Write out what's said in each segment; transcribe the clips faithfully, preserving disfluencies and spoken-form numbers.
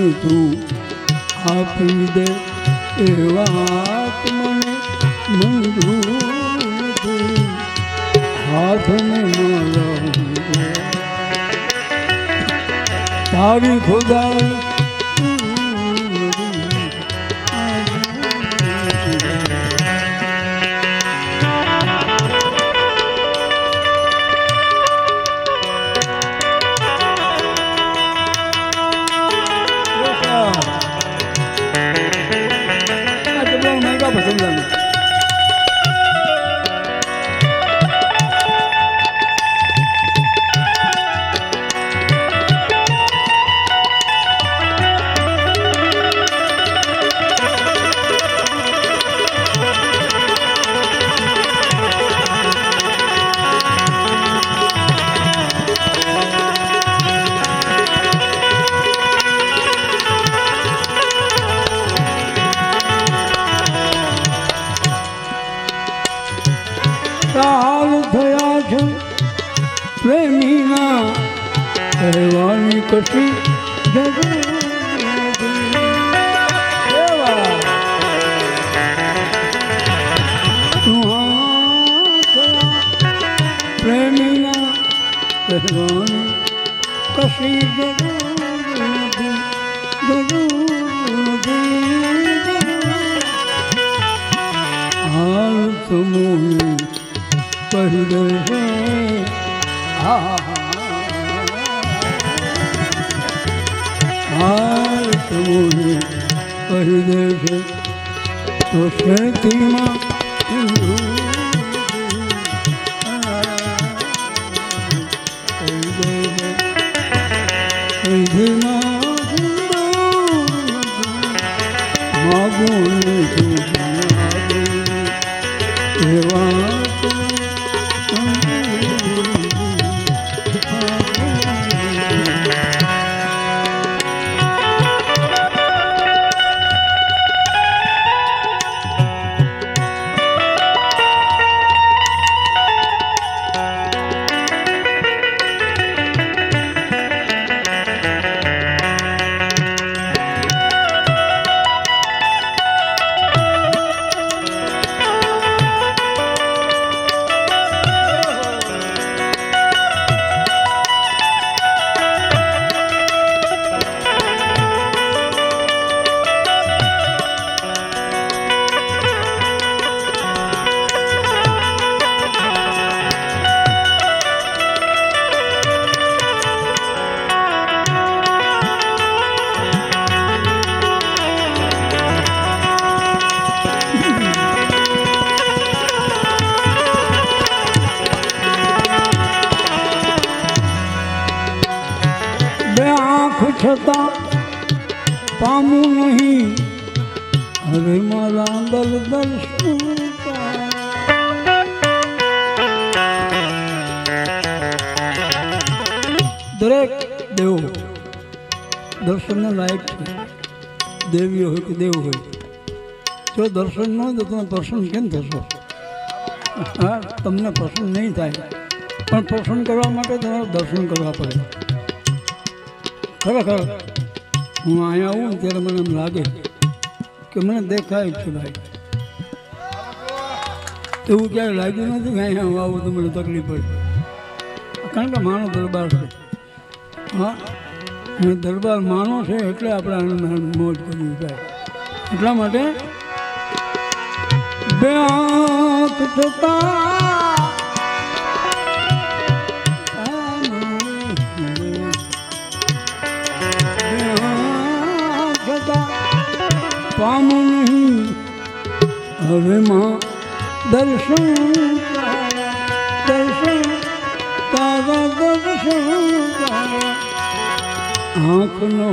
તું આપી દે એ વાત મને મંજૂર નથી. હાથ ને મારા તારી ખુદાઈ થયા છે પ્રેમીના કહેવાની કશી જરૂર પ્રેમીના કહેવાની કશી જરૂર હાલ સમૂહ કહી દે છે હાલ સમૂહ કહી દે છે તો શેતીમાં છતાં પામું નહીં અરે મારા દલ દર્શન દરેક દેવો દર્શનને લાયક છે. દેવી હોય કે દેવ હોય, જો દર્શન ન હોય તો તમે પ્રસન્ન કેમ થશો? હા, તમને પ્રસન્ન નહીં થાય, પણ પ્રસન્ન કરવા માટે તમારે દર્શન કરવા પડે. ખરેખર હું અહીંયા આવું ને ત્યારે મને એમ લાગે કે મને દેખાય છે ભાઈ. એવું ક્યાંય લાગ્યું નથી કે અહીંયા હું આવું તો મને તકલીફ પડે, કારણ કે માનો દરબાર છે. હા, અને દરબાર માનો છે એટલે આપણે આનંદ મોજ કરવી થાય. એટલા માટે બે આંખ થતા પામું નહીં હવે માં દર્શન દર્શન તારા દર્શન આંખ નો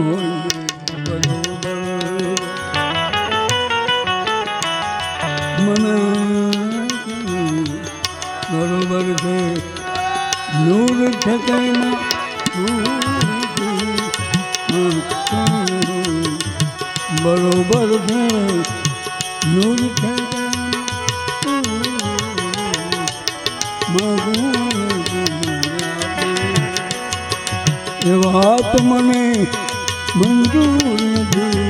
મને બરોબર છે નૂર છે તેમાં બરોબર છે નૂર છે એ વાત મને मंजूर नहीं।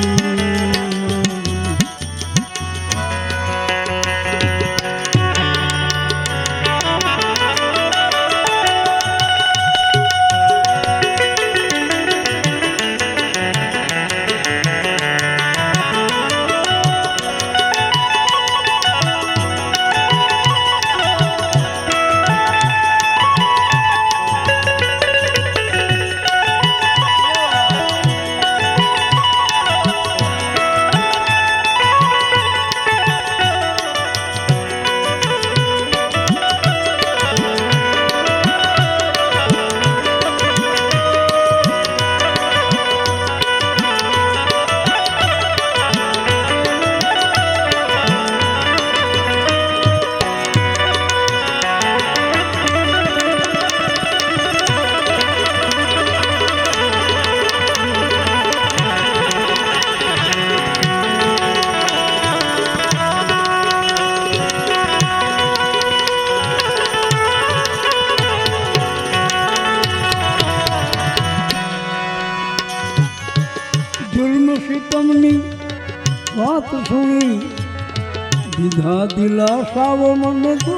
बात सुनी विधा दिलासावो मन तो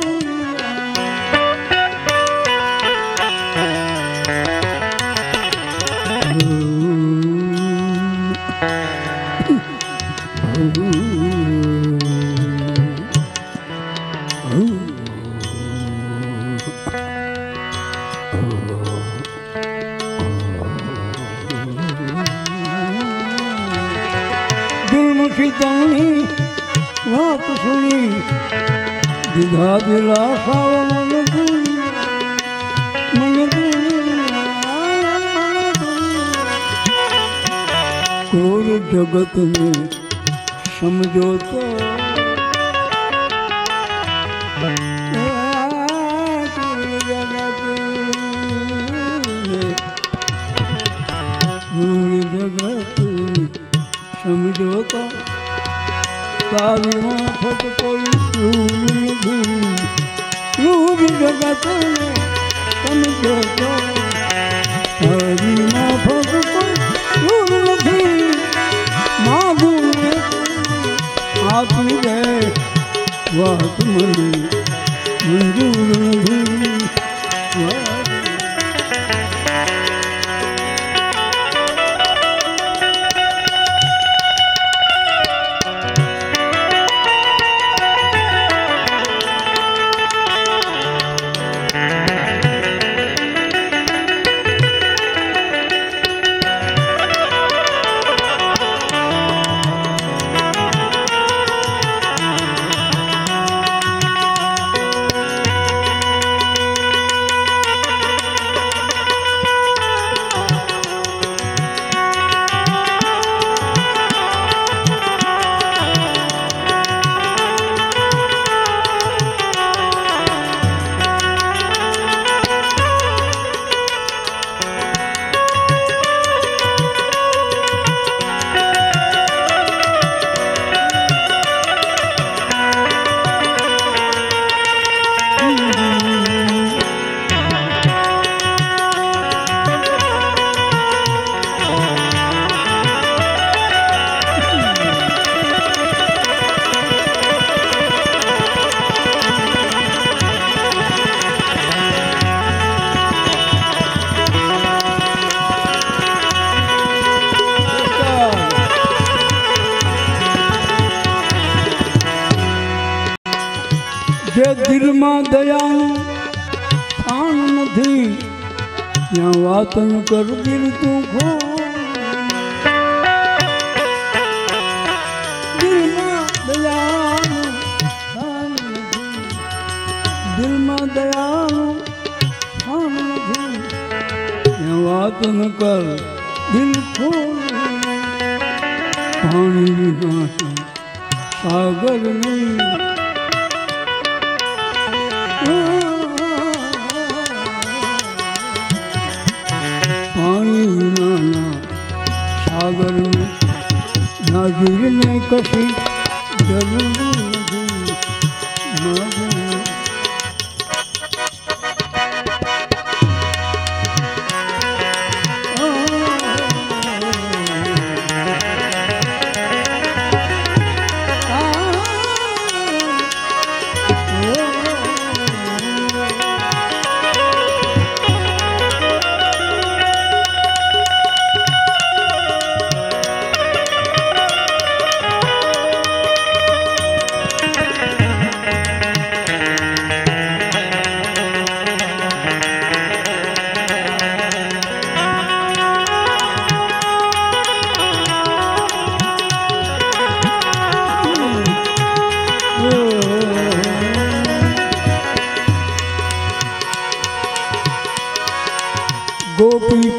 बात सुनी विधा दिलासावो मन मन क्रूर जगत में समझो तो क्रूर जगत समझो तो तारी माफत कोई क्रूर नहीं, क्रूर जगत में समझो तो तारी माफत कोई क्रूर नहीं। मांगू आप गए वह तुम्हें मंजूर नहीं। जे दिल में दया स्थान नहीं या बात न कर दिल तू खो। दिल में दया स्थान नहीं, दिल में दया स्थान नहीं या बात न कर दिल खो। पानी बिना सागर नहीं, पानी नाना सागर में नाजुर ने कसी जरूर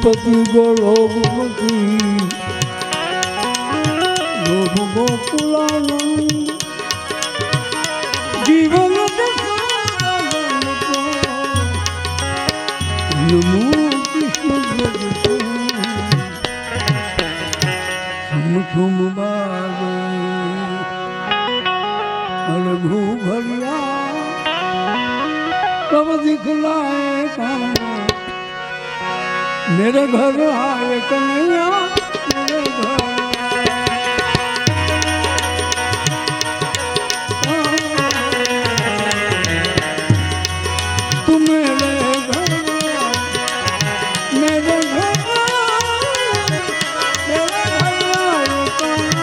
पति गोलोकपति लोभ गोकुलानंद जीवन नमो कृष्ण समुखम बाबे अरे भू भरिया कब दिखलाए कहाँ मेरे घर आए कन्हैया मेरे घर तू मेरे घर मेरे घर मेरे घर आए कन्हैया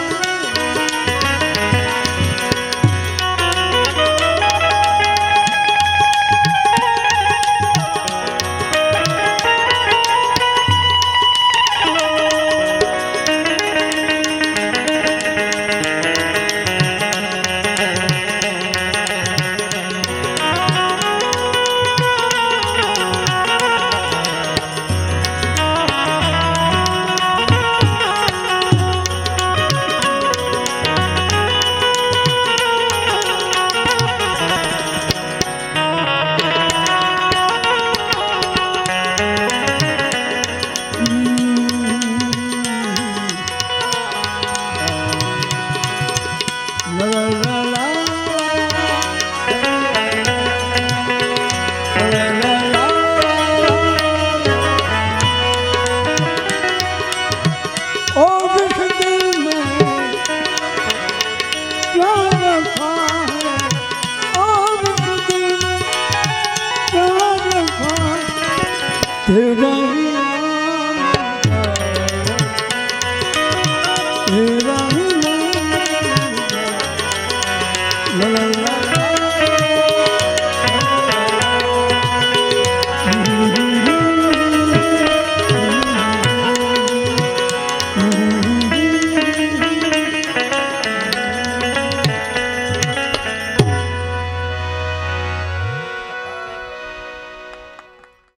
तेरा